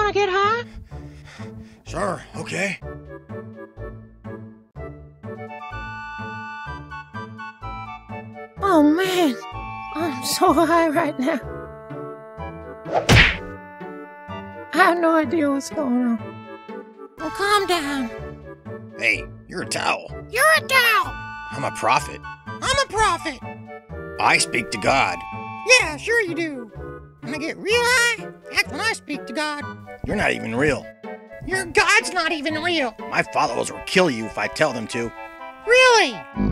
wanna get high? Sure, okay. Oh man, I'm so high right now. I have no idea what's going on. Well, calm down. Hey, you're a towel. You're a towel. I'm a prophet. I'm a prophet. I speak to God. Yeah, sure you do. When I get real high, that's when I speak to God. You're not even real. Your God's not even real. My followers will kill you if I tell them to. Really?